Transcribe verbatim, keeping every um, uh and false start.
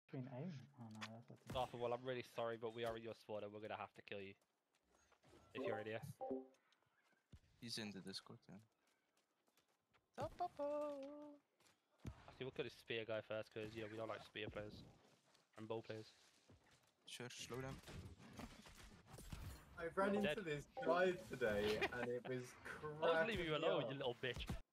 Between aim? Oh no, that's what. Arthur, well, I'm really sorry, but we are at your spot and we're gonna have to kill you. If you're in here. He's in the Discord, yeah. Actually, we'll kill this spear guy first, because, you know, we don't like spear players. And bow players. Sure, slow down. I ran Dead. into this guy today and it was crap. I was leaving you alone, you little bitch.